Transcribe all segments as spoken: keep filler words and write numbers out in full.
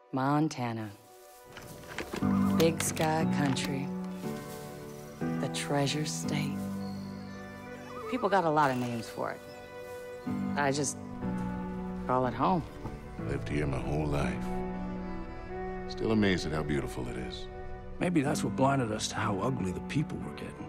Montana. Big sky country. The treasure state. People got a lot of names for it. I just call it home. Lived here my whole life. Still amazed at how beautiful it is. Maybe that's what blinded us to how ugly the people were getting.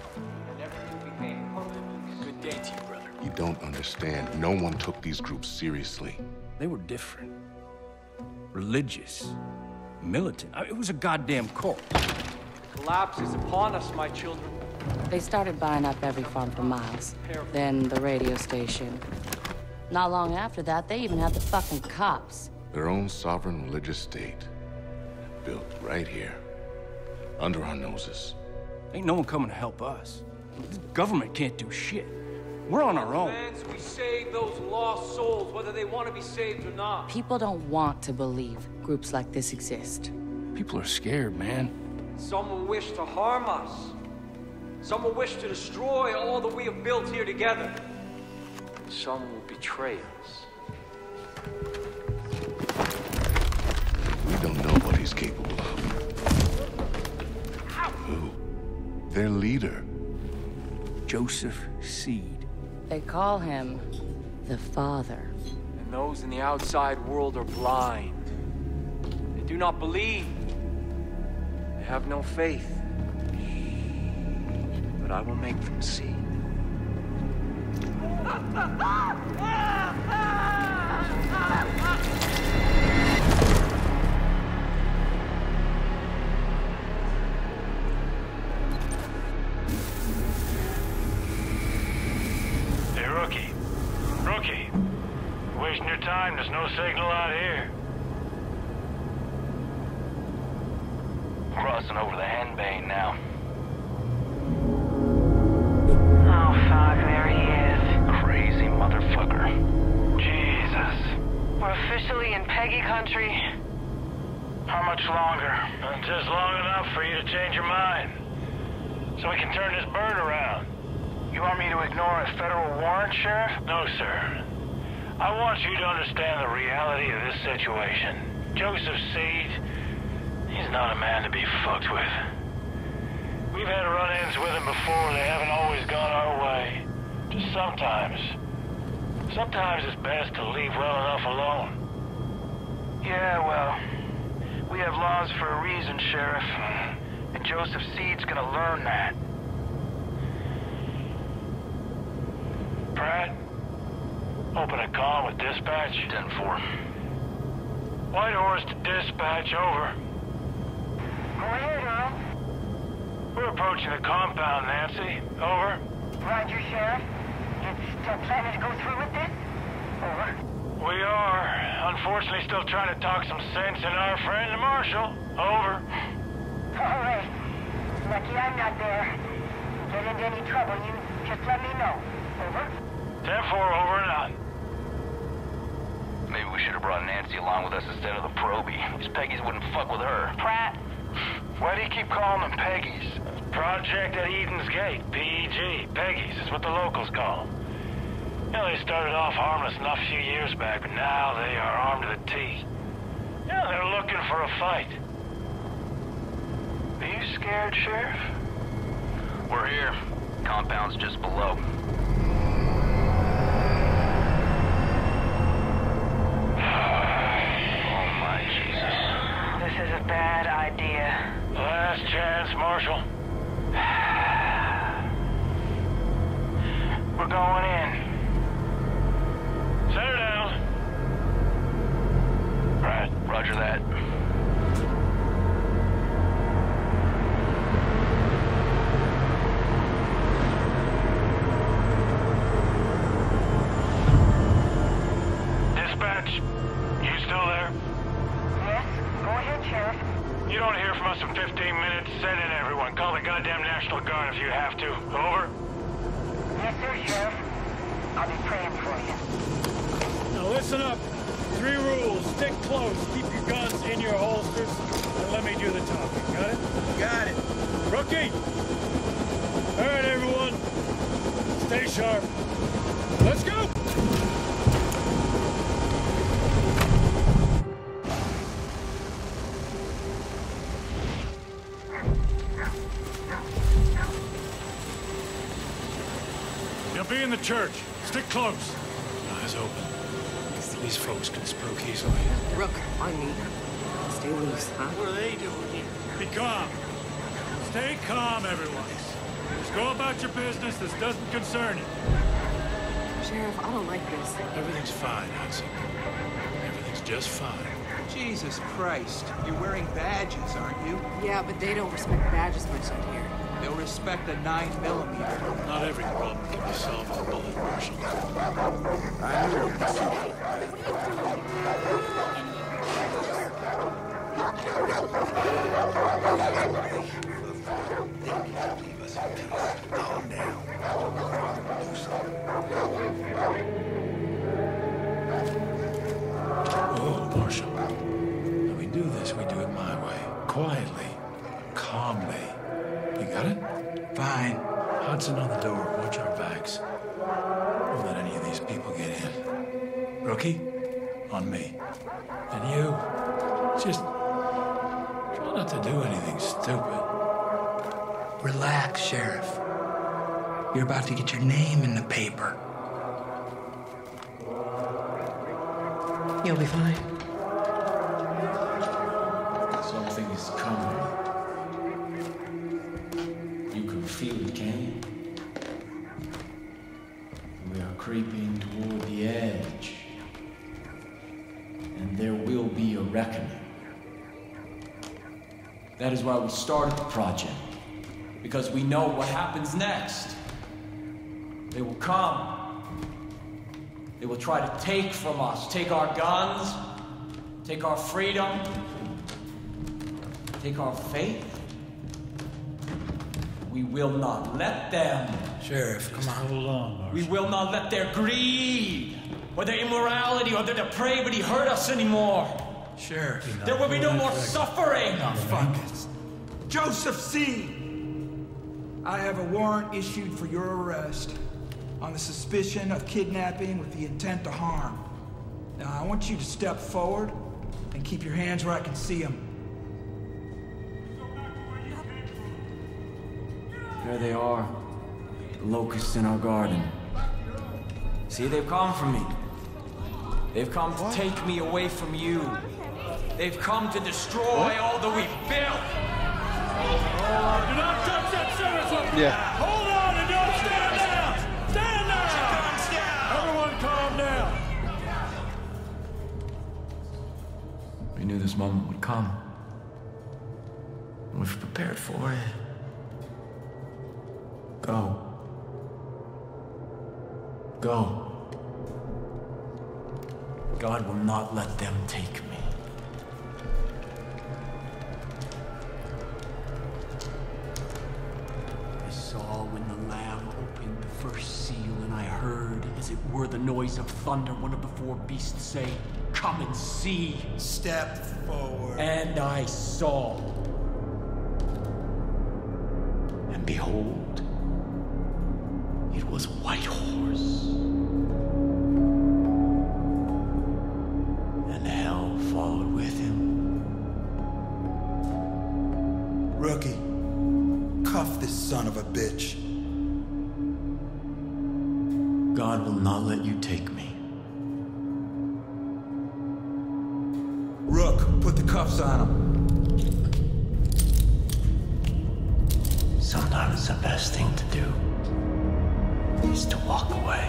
Good day to you, brother. You don't understand. No one took these groups seriously. They were different. Religious. Militant. I mean, it was a goddamn cult. Collapse is upon us, my children. They started buying up every farm for miles. Then the radio station. Not long after that, they even had the fucking cops. Their own sovereign religious state. Built right here. Under our noses. Ain't no one coming to help us. The government can't do shit. We're on our own. We save those lost souls, whether they want to be saved or not. People don't want to believe groups like this exist. People are scared, man. Some will wish to harm us. Some will wish to destroy all that we have built here together. Some will betray us. We don't know what he's capable of. Who? Their leader. Joseph Seed. They call him the Father. And those in the outside world are blind. They do not believe. They have no faith. But I will make them see. Hey, Rookie. Rookie. You're wasting your time. There's no signal out here. Crossing over the Henbane now. Oh, fuck, there he is. Crazy motherfucker. Jesus. We're officially in Peggy country. How much longer? Uh, just long enough for you to change your mind. So we can turn this bird around. You want me to ignore a federal warrant, Sheriff? No, sir. I want you to understand the reality of this situation. Joseph Seed, he's not a man to be fucked with. We've had run-ins with him before. They haven't always gone our way. Just sometimes. Sometimes it's best to leave well enough alone. Yeah, well, we have laws for a reason, Sheriff. And Joseph Seed's gonna learn that. Pratt, open a comm with dispatch. ten four. White Horse to dispatch, over. Go ahead, Earl. We're approaching the compound, Nancy. Over. Roger, Sheriff. You still planning to go through with this? Over. We are. Unfortunately, still trying to talk some sense in our friend, the Marshal. Over. All right. Lucky I'm not there. Get into any trouble, you just let me know. Over. ten four, over and out. Maybe we should have brought Nancy along with us instead of the Proby. These Peggies wouldn't fuck with her. Pratt. Why do you keep calling them Peggies? Project at Eden's Gate, P E G. Peggies is what the locals call them. You know, they started off harmless enough a few years back, but now they are armed to the teeth. Yeah, they're looking for a fight. Are you scared, Sheriff? We're here. Compound's just below. Oh, my Jesus. This is a bad idea. Last chance, Marshal. We're going in. Set her down. Right. Roger that. Dispatch, you still there? Yes? Go ahead, Sheriff. You don't hear from us in fifteen minutes. Send in everyone. Call the goddamn National Guard if you have to. Over. Yes, sir, Sheriff. I'll be praying for you. Now listen up. Three rules. Stick close. Keep your guns in your holsters. And let me do the talking. Got it? Got it. Rookie! All right, everyone. Stay sharp. Let's go! church. Stick close. Eyes open. These folks can spook easily. Rook, on me. Stay loose, huh? What are they doing here? Be calm. Stay calm, everyone. Just go about your business. This doesn't concern you. Sheriff, I don't like this. Everything's fine, Hudson. Everything's just fine. Jesus Christ. You're wearing badges, aren't you? Yeah, but they don't respect badges much out here. They'll respect a nine millimeter. Not every problem can be solved with a bullet, Marshal. I knew it. Calm down. Oh, Marshal. When we do this, we do it my way. Quietly. Calmly. You got it? Fine. Hudson on the door. Watch our backs. Don't let any of these people get in. Rookie, on me. And you, just try not to do anything stupid. Relax, Sheriff. You're about to get your name in the paper. You'll be fine. Something is coming. You can feel it, can you? We are creeping toward the edge. And there will be a reckoning. That is why we started the project. Because we know what happens next. They will come. They will try to take from us, take our guns, take our freedom, take our faith. We will not let them. Sheriff, come on. Hold on, Marshal. We will not let their greed, or their immorality, or their depravity hurt us anymore. Sheriff. There will be no more suffering. Oh, fuck it. Joseph C. I have a warrant issued for your arrest on the suspicion of kidnapping with the intent to harm. Now, I want you to step forward and keep your hands where I can see them. There they are, the locusts in our garden. See, they've come for me. They've come to take me away from you. They've come to destroy what? all that we've built. Oh, do not touch that service! Yeah. Hold on and don't stand down! Stand down! Everyone calm down! We knew this moment would come. We've prepared for it. Go. Go. God will not let them take me. I saw when the Lamb opened the first seal, and I heard, as it were the noise of thunder, one of the four beasts say, "Come and see." Step forward. And I saw. And behold, it was a white horse. And hell followed with him. Rookie, cuff this son of a bitch. God will not let you take me. Rook, put the cuffs on him. Sometimes the best thing to do is to walk away.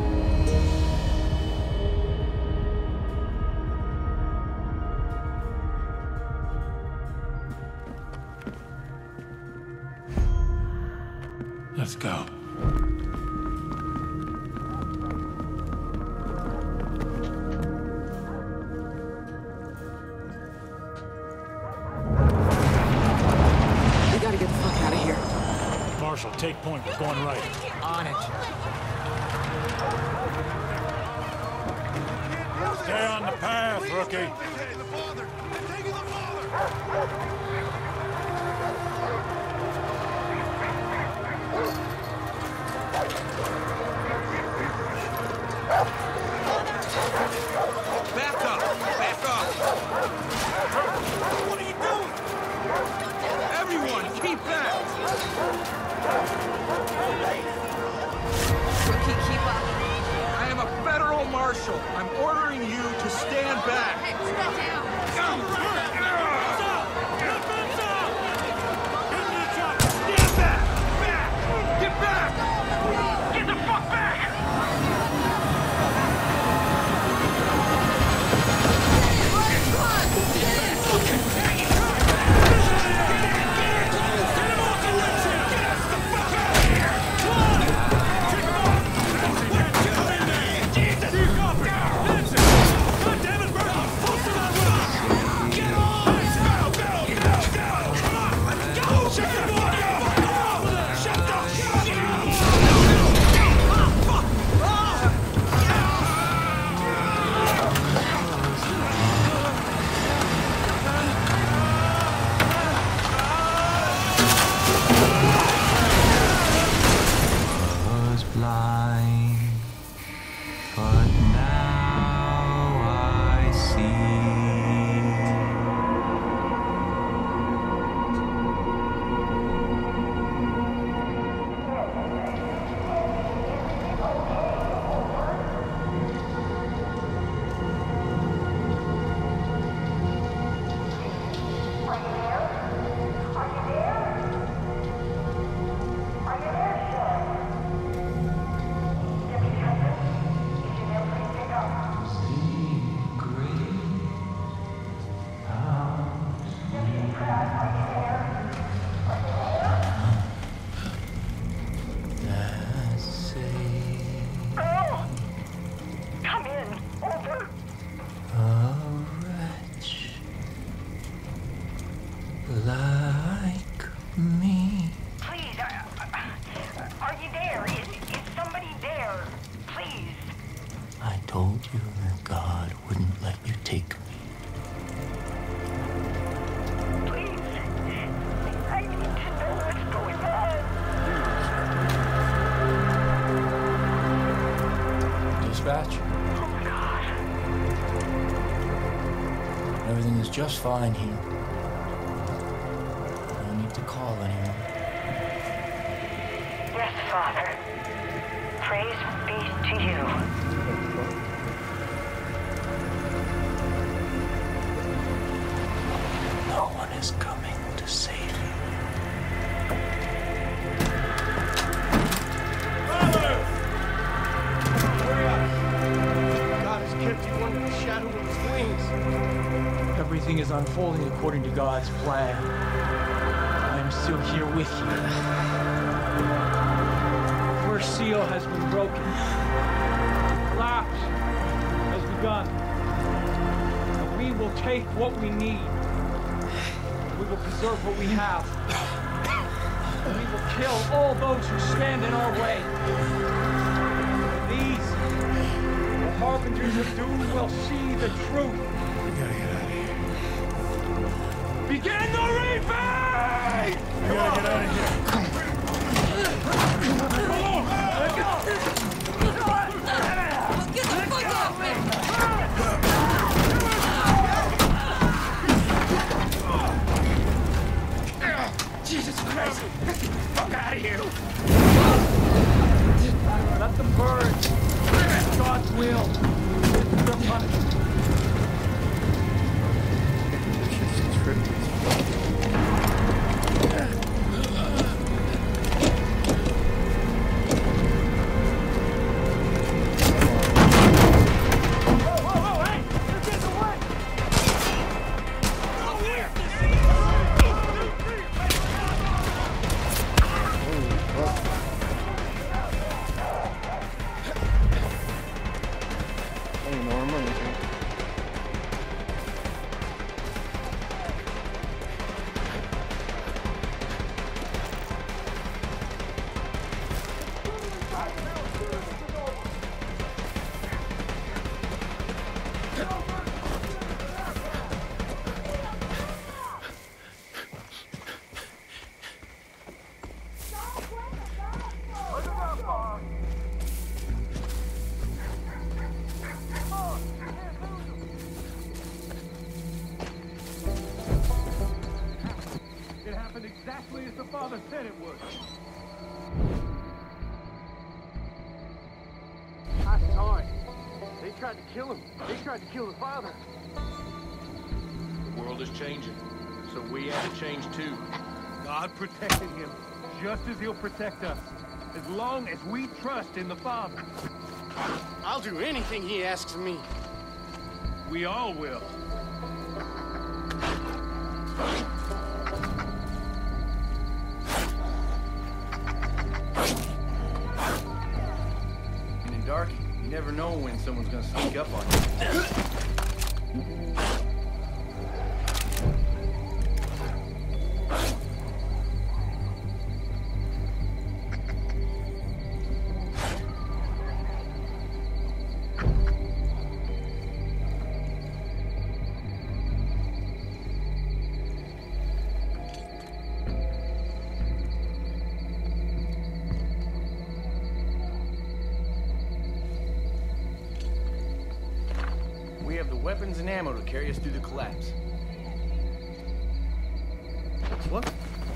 Let's go. We gotta get the fuck out of here. Marshal, take point. We're going right. On it. Stay on the path, rookie. Back up! Back up! What are you doing? Everyone, keep back! Rookie, keep Marshal, I'm ordering you to stand back. Hey, put that down. Stand back! Back! Get back! Get the fuck back! Like me. Please, uh, are you there? Is, is somebody there? Please. I told you that God wouldn't let you take me. Please. I need to know what's going on. Dispatch? Oh my God. Everything is just fine here. To call anyone. Yes, Father. Praise be to you. No one is coming to save you. Father! Hurry up! God has kept you under the shadow of his wings. Everything is unfolding according to God's plan. I'm still here with you. The first seal has been broken. Collapse has begun. And we will take what we need. We will preserve what we have. And we will kill all those who stand in our way. These, the harbingers of doom, will see the truth. We gotta get out of here. Begin the reaping! We gotta get out of here. Come on. Get the fuck off me! Jesus Christ! Get the fuck out of here! Let them burn. It's God's will. This is their punishment. Exactly as the father said it would. Last time, they tried to kill him. They tried to kill the father. The world is changing, so we have to change too. God protected him, just as he'll protect us, as long as we trust in the Father. I'll do anything he asks of me. We all will. And in dark, you never know when someone's gonna sneak up on you. We have the weapons and ammo to carry us through the collapse. What?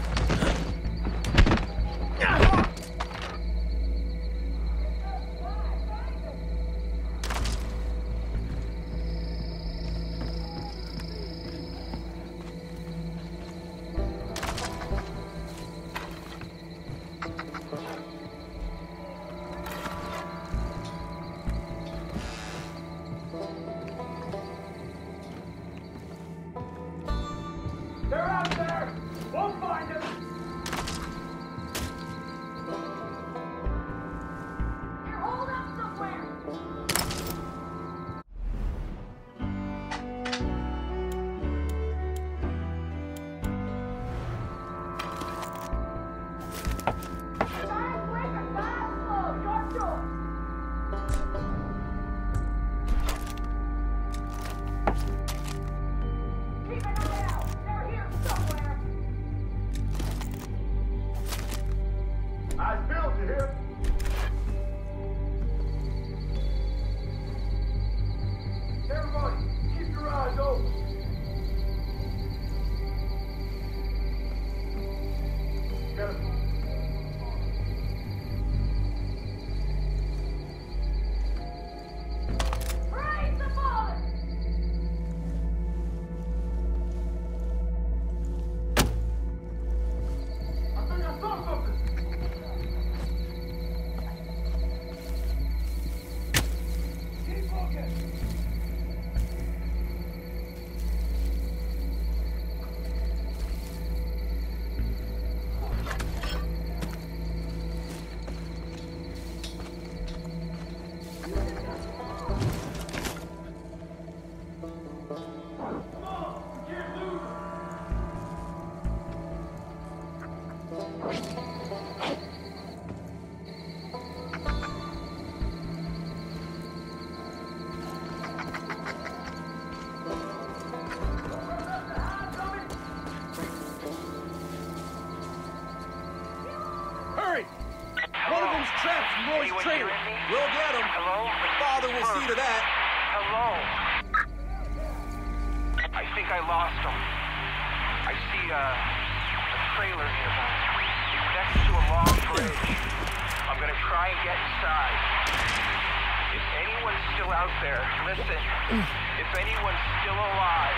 They're out there! We'll find them! They're holed up somewhere! I built you here. Everybody, keep your eyes open. Get it. Praise the Father! I think I saw something. Keep looking. Hurry! One of them's trapped in Roy's trailer. We'll get him. Hello? The father will see to that. Hello? I think I lost him. I see uh, a trailer nearby. It's next to a long bridge. I'm gonna try and get inside. If anyone's still out there, listen. If anyone's still alive.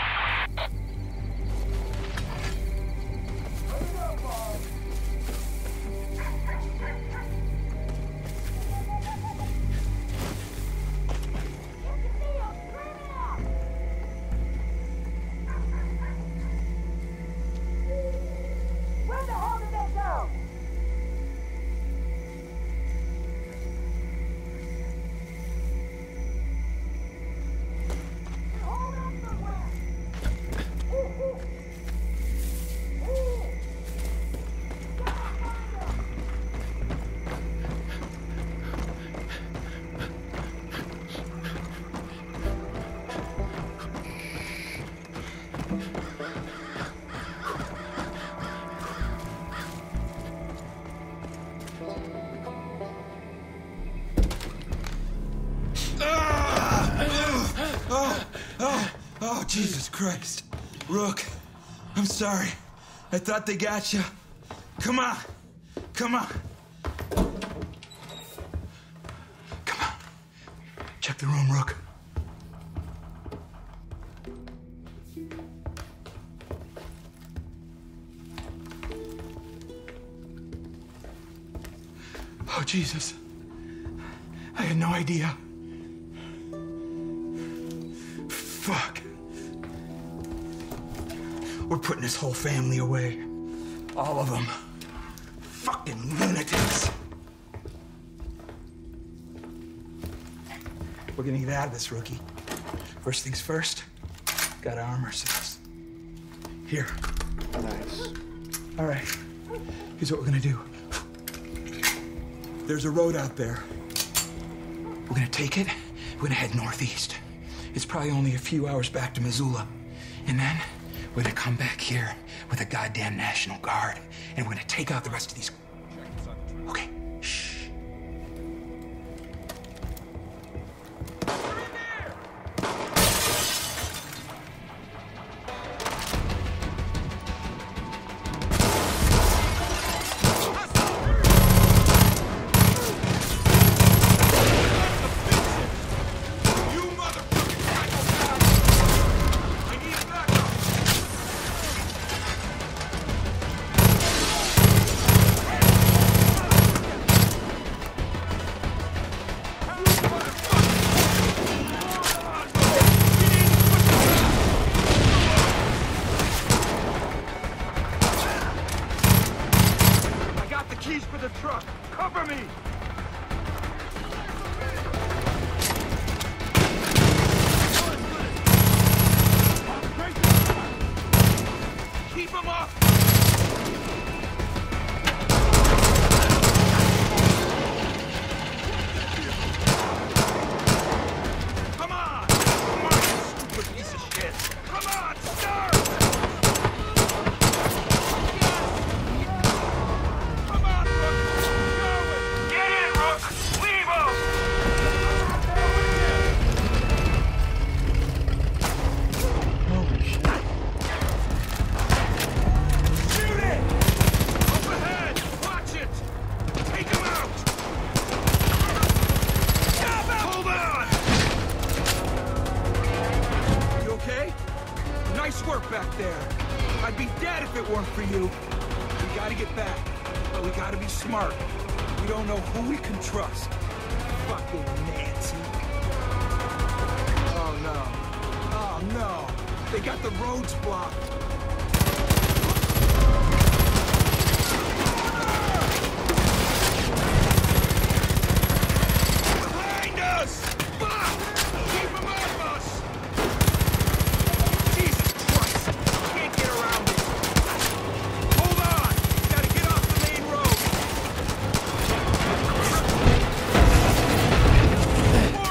Where the hell did they go? They're holed up somewhere! Ooh, ooh. Ooh. Gotta find them! Oh, oh, oh, Jesus Christ. Rook, I'm sorry. I thought they got you. Come on. Come on. Come on. Check the room, Rook. Jesus. I had no idea. Fuck. We're putting this whole family away. All of them. Fucking lunatics. We're gonna get out of this, rookie. First things first, gotta arm ourselves. Here. Nice. All right, here's what we're gonna do. There's a road out there. We're gonna take it, we're gonna head northeast. It's probably only a few hours back to Missoula. And then we're gonna come back here with a goddamn National Guard, and we're gonna take out the rest of these. Okay, shh.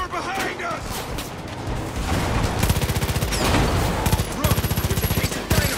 Rook, there's a case of dynamite.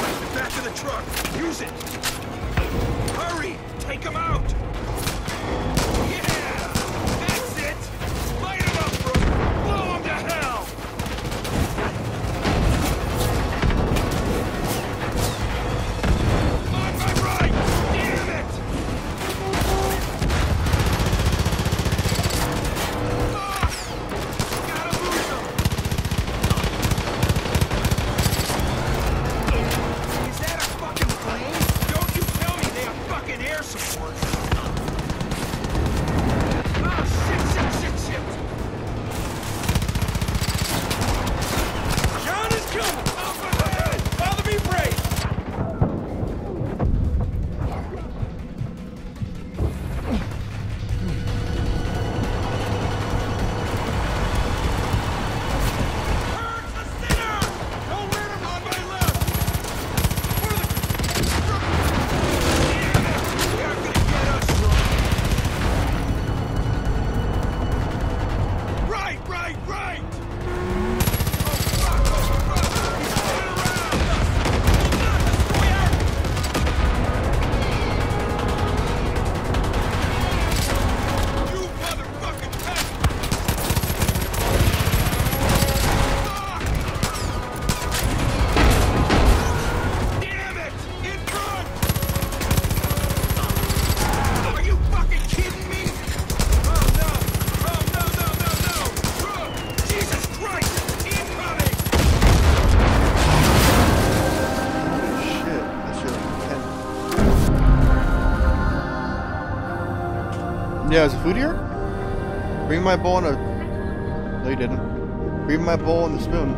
Yeah, is the food here? Bring my bowl and a... No, you didn't. Bring my bowl and the spoon.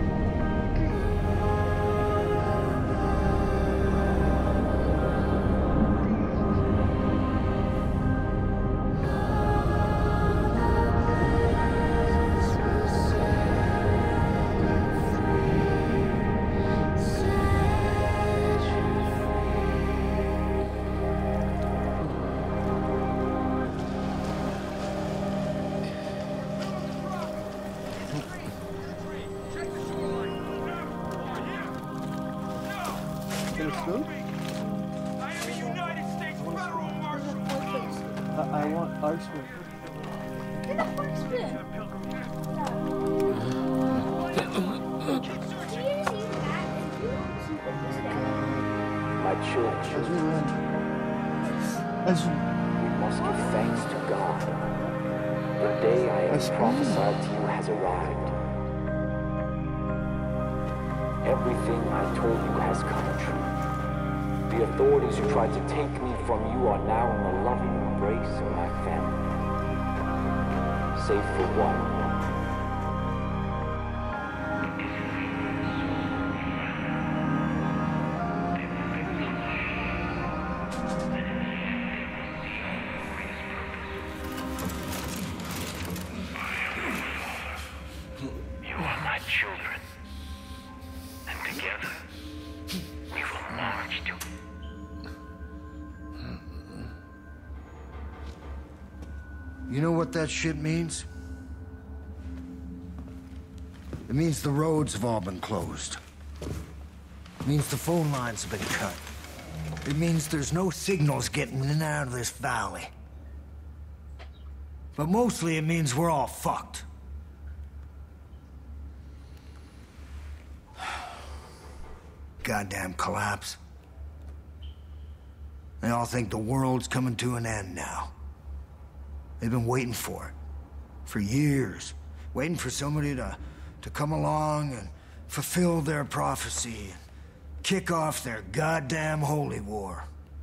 I want our spoon. Get the fork spoon. My children, we must give thanks to God. The day I have prophesied to you has arrived. Everything I told you has come true. The authorities who tried to take me from you are now in the loving embrace of my family. Save for one. You are my children. And together, we will march to... You know what that shit means? It means the roads have all been closed. It means the phone lines have been cut. It means there's no signals getting in and out of this valley. But mostly it means we're all fucked. Goddamn collapse. They all think the world's coming to an end now. They've been waiting for it. For years. Waiting for somebody to, to come along and fulfill their prophecy. And kick off their goddamn holy war.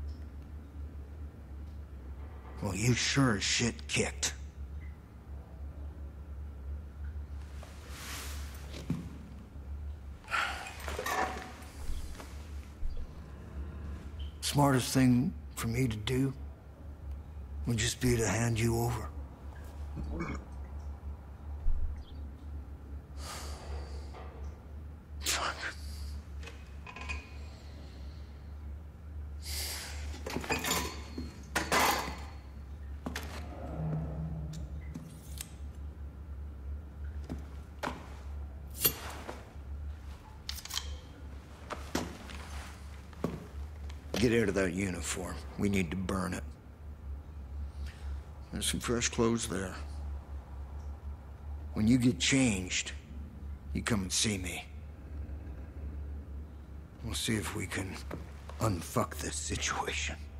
Well, you sure as shit kicked. Smartest thing for me to do would just be to hand you over. Fuck. Get out of that uniform. We need to burn it. There's some fresh clothes there. When you get changed, you come and see me. We'll see if we can unfuck this situation.